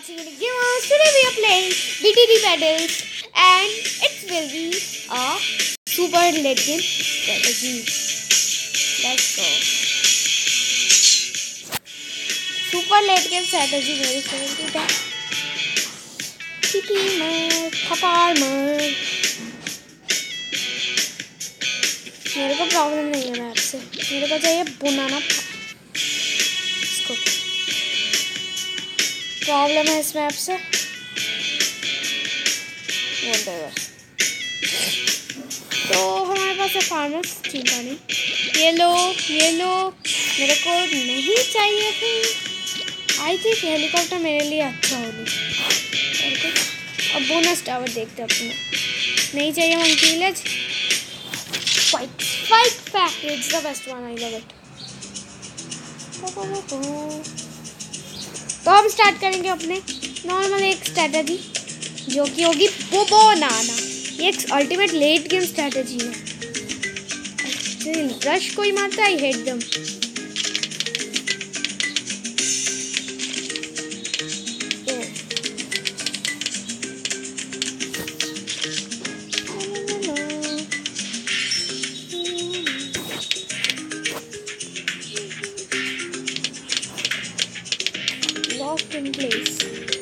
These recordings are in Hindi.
watching any gamers. Today we are playing BTD pedals and it will be a super late game strategy. Let's go. Super late game strategy मेरी फेवरेट है. Kiki मर, खपार मर. मेरे को प्रॉब्लम नहीं है मैप से. मेरे को चाहिए बनाना. इसको प्रॉब्लम है इस मैप से. तो हमारे पास है फार्मर्स. चिंता नहीं. ये लो मेरे को नहीं चाहिए फिर. आई थिंक हेलीकॉप्टर मेरे लिए अच्छा होगी. अब बोनस टावर देखते अपने. नहीं चाहिए monkey village. Fight factory, it's the best one. I love it. तो हम स्टार्ट करेंगे अपने नॉर्मल एक स्ट्रैटेजी जो कि होगी बनाना. ये एक अल्टीमेट लेट गेम स्ट्रैटेजी है. रश कोई मारता है. I hate them. In place.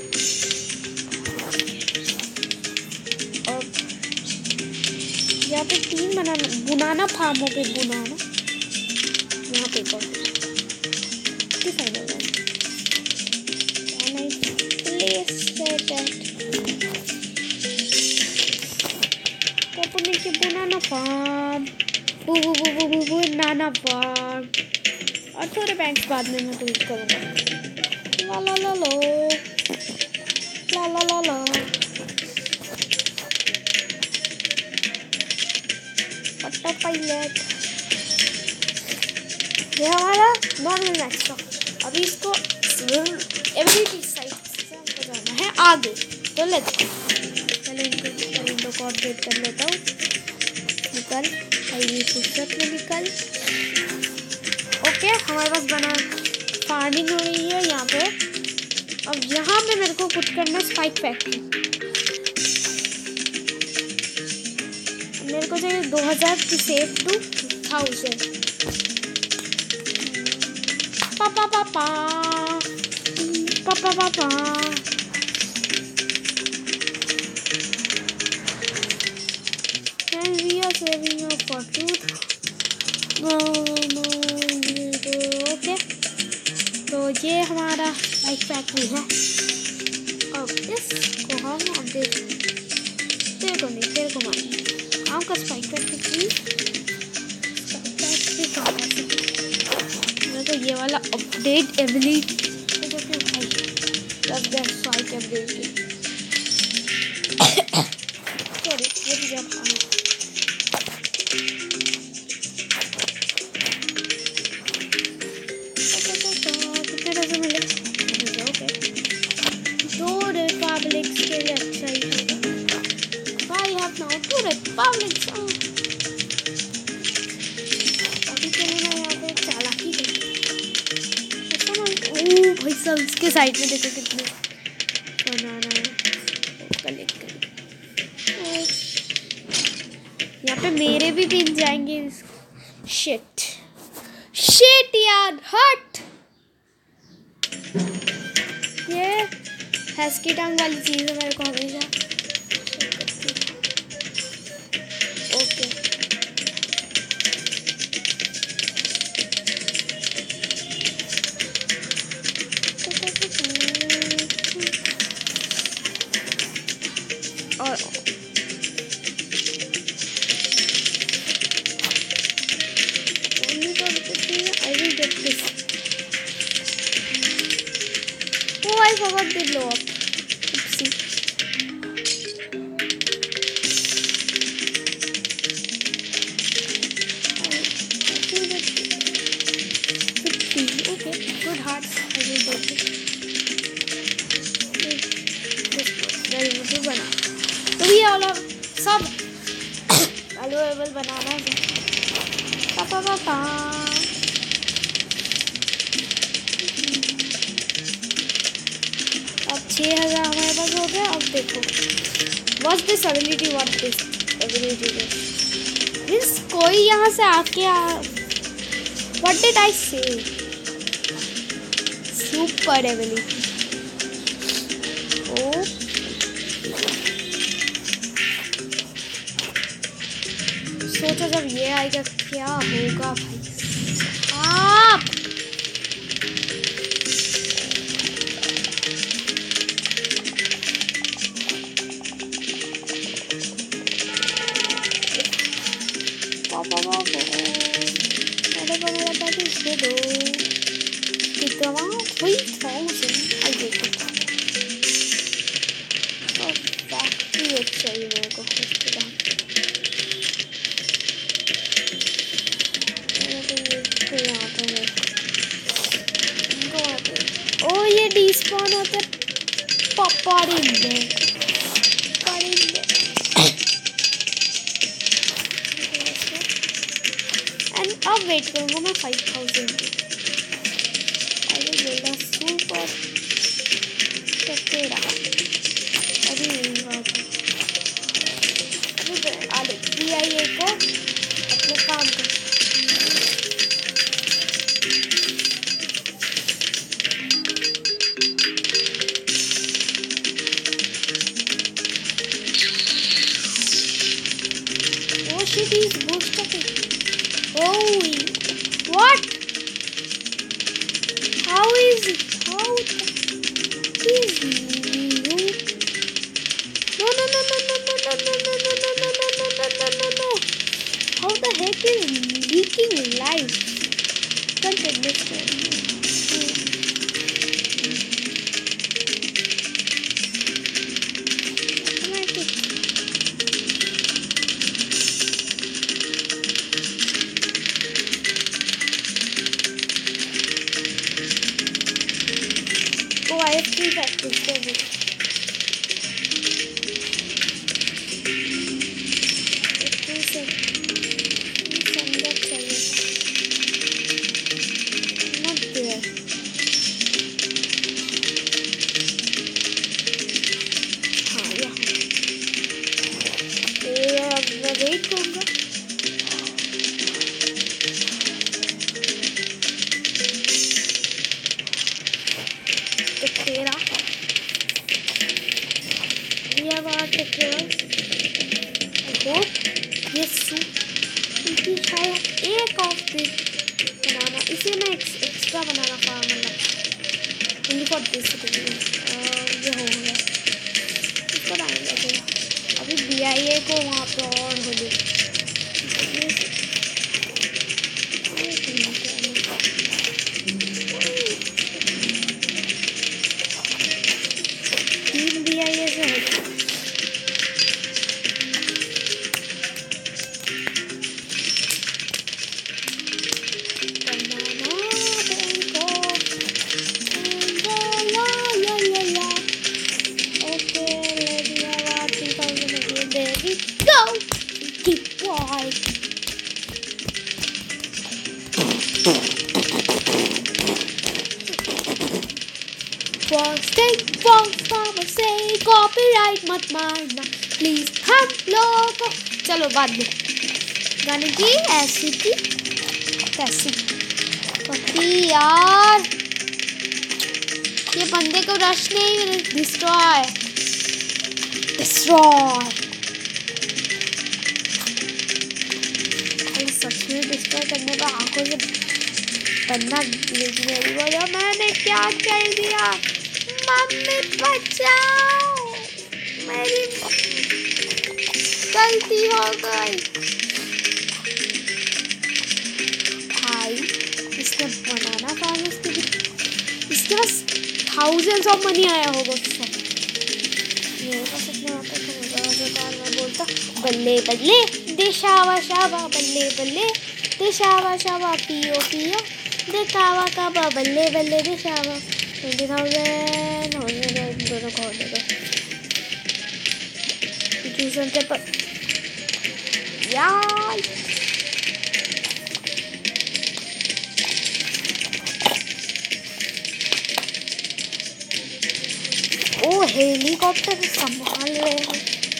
और यहाँ पे 3 बनाना फार्मों पे बनाना. यहाँ पे कौन फाइनल है. के बनाना फार्म. बनाना फार्म. और थोड़े बैंक्स बाद में मैं कुछ करूँगा. La la la la la la la la. पट्टा पायलट. ये हमारा नॉर्मल मैक्स था. अभी इसको एबिलिटी साइड से हमको जाना है आगे. तो लेट्स पहले इनको कोऑर्डिनेट कर लेता हूँ. निकल ये फुर्सत में निकल. ओके हमारे पास बना फार्मिंग हो रही है यहाँ पे. अब यहाँ पे मेरे को कुछ करना. स्पाइक फैक्ट्री मेरे को चाहिए 2000 की सेव टू 1000. पापा पापा पापा पापा. And we are saving up for 2. Okay. तो ये हमारा स्पाइक फैक्ट्री है. अब इसको हम अपडेट तेरे को नहीं तेरे को मारेंगे. आम का स्पाइक फैक्ट्री कहाँ से. मैं तो ये वाला अपडेट एबिलिटी जो कि भाई तब दैट स्पाइक एबिलिटी. सॉरी ये भी जब रिपब्लिक्स के लिए अच्छा ही है. भाई आप ना टू रिपब्लिक्स. अभी चलो ना यहाँ पे चालाकी करें. भाई सब इसके साइड में देखो कितने बनाना है. कलेक्ट करें. यहाँ पे मेरे भी पिन जाएंगे. शिट यार हट. ये हैस्की टांग वाली चीज़ है मेरे को हमेशा. ओके और I will get this. Oh, I forgot to blow up. Oopsie. Okay, good hearts. I will do it. बना. तो ये वाला सब अवेलेबल बनाना है. पापा पापा. अब 6000 हमारे पास हो गया। अब देखो what this ability, what this ability means कोई यहाँ से आके व्हाट डिड आई से, सुपर एबिलिटी। ओ सोचो जब ये आएगा क्या होगा भाई आप। दे दो कितना 3000 आई देखो फैक्ट्री चाहिए मेरे को इसके बाद। यहाँ पे ओ ये डिस्पॉन होते पड़ेंगे। एंड अब वेट करूँगा मैं 5000 की। I will build a super टेकेरा। अभी BIA को अपने काम कर। Oh shit, he's boosting. Oh, what? How is it? How is no no no no no no no no no no no no no no no no no no. How the heck is leaking life? Can't understand. Oh, I have 3 factories. Not there. हाँ यहाँ मैं वेट करूँगा। तेरा ये बात है ये इनकी शायद एक ऑफ दिस बनाना, इसे मैं एक्स्ट्रा बनाना पाऊँ मतलब ओनली फॉर दिस। ये हो गया इसको टाइम लगेगा। अभी BIA को वहाँ पे और हो गई। BIA से हो से कॉपीराइट मत मारना प्लीज हम लोगों। चलो बाद में गाने की ऐसी की कैसी पति यार, ये बंदे को रश नहीं, डिस्ट्रॉय सच में डिस्ट्रॉय करने पर आंखों से बंदा लेकिन बोलो मैंने क्या कर दिया, मम्मी बचाओ मेरी गलती हो गई। भाई इसने बनाना फार्म इसके पास थाउजेंड्स ऑफ मनी आया होगा उसको। मेरे पास इतना आता तो मैं बोलता बल्ले बल्ले देशावा शावा बल्ले बल्ले देशावा शावा पियो पियो देखावा काबा बल्ले बल्ले देशावा 20,000 हो गया। दोनों को दे दो ट्यूशन के पर यार। ओ हेलीकॉप्टर संभाल रहे हैं।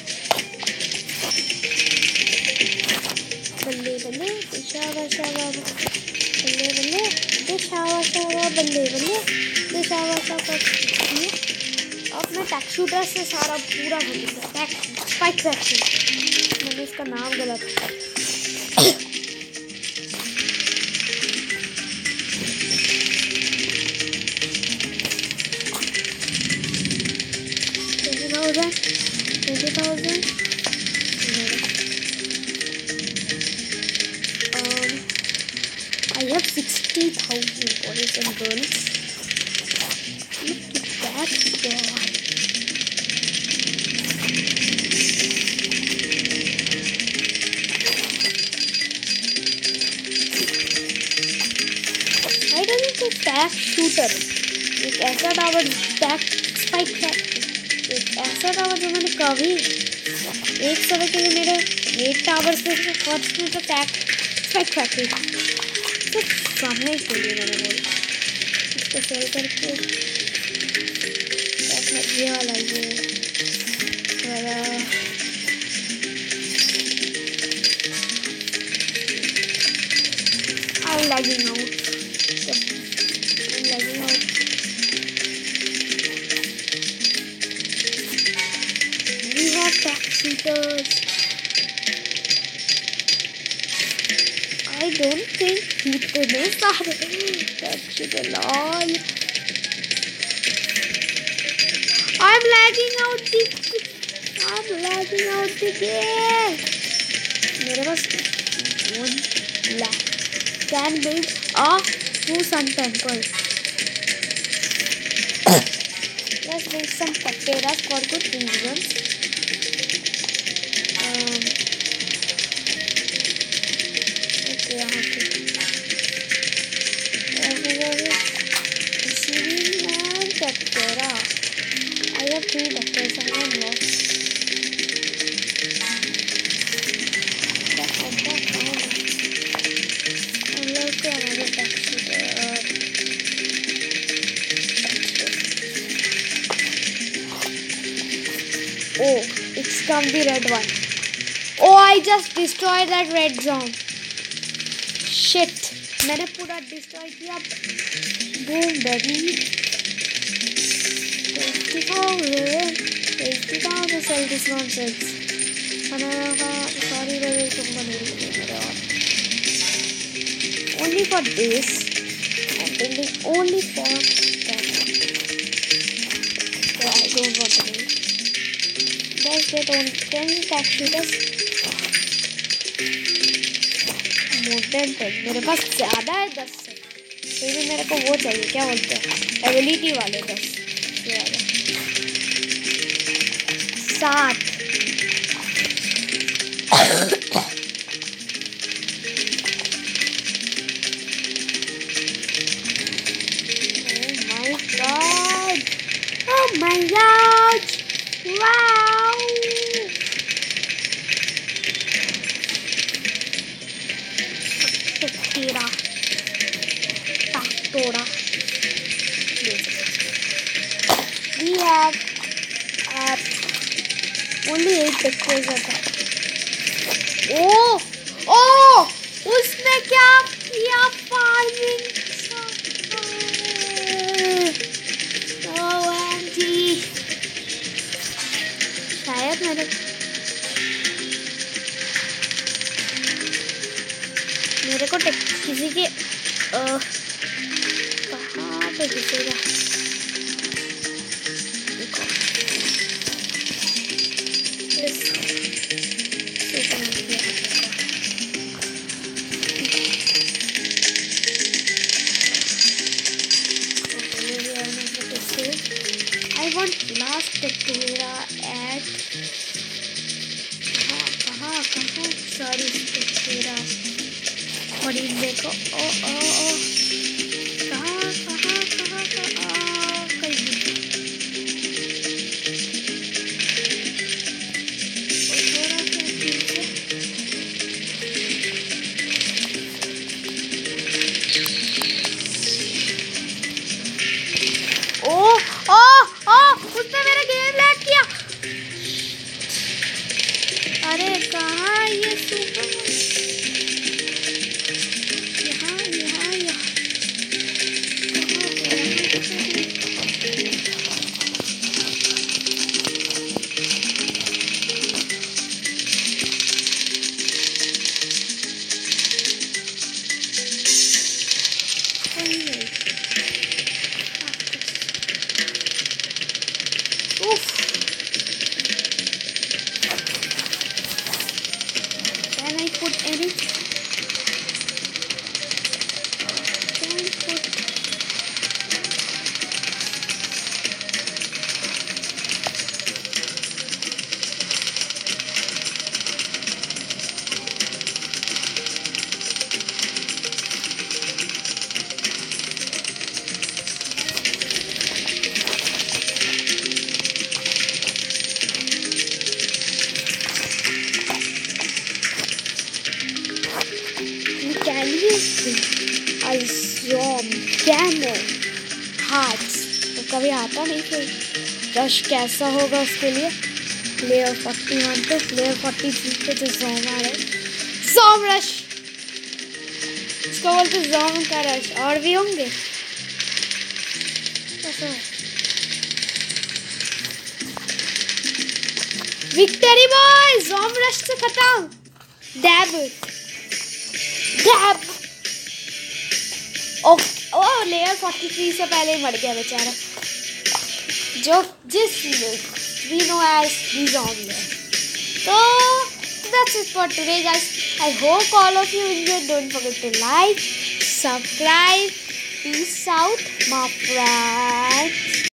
बल्ले बल्ले शावा शावा, बल्ले बल्ले शावा शावा, बल्ले बल्ले शावा शावा। अब मैं टैक शूटर से सारा पूरा भूलूंगा। टैक स्पाइक फैक्ट्री, मैंने इसका नाम गलत I have 60,000 boys and girls. Look at that boy. Why doesn't it stack shooter? एक ऐसा टावर stack spike फैक्ट्री, एक ऐसा टावर जो मैंने कभी एक समय के लिए मेरे 8 टावर से फर्स्ट में तो टैक स्पाइक फैक्ट्री तो सामने के लिए मैंने बोला इसको सेल करके ये वाला ये वाला I'm lagging out. We have tax shooters. I don't think इतने सारे tax shooter lol. I'm lagging out the game. मेरे पास 1 lakh can build a 2 sun temple. Let's build some pateras for good reasons. Okay, यहाँ पे receiving patera. I have 3 pateras and I'm lost. Oh, it's come the red one. Oh, I just destroyed that red zone. Shit, मैंने पूरा destroy किया. Boom, baby. 80,000 sell this nonsense. Sorry, baby, तुमको नहीं मिलेगा. Only for this. I'm building only for that. So I don't want to do. Let's get on 10 tax shooters. More than 10. मेरे पास ज़्यादा है 10 से. फिर भी मेरे को वो चाहिए, क्या बोलते हैं, एबिलिटी वाले 10 से ज़्यादा. 7. Oh my god! Wow! Patera. Pactora. We have only 8 pictures of that. Oh! Oh! उसने क्या किया फार्मिंग? शायद मेरे को किसी के कहाँ पे दिखेगा? देखो I want last patera at कहाँ sorry patera और ये देखो कहाँ उसने मेरा game finally. Oof. Can I put any? Can I put? Can you a memo hearts तो कभी आता नहीं फिर रश कैसा होगा उसके लिए लेयर 41 पे लेयर 43 पे जो ज़ॉम आ रहा है ज़ॉम रश इसको बोलते ज़ॉम का रश और भी होंगे विक्टरी बॉय ज़ॉम रश से खत्म डैब ओ लेयर 43 से पहले ही मर गया बेचारा जो जिस we know as the zombie. So that's it for today, guys. I hope all of you enjoyed. Don't forget to like, subscribe. Peace out, my friends.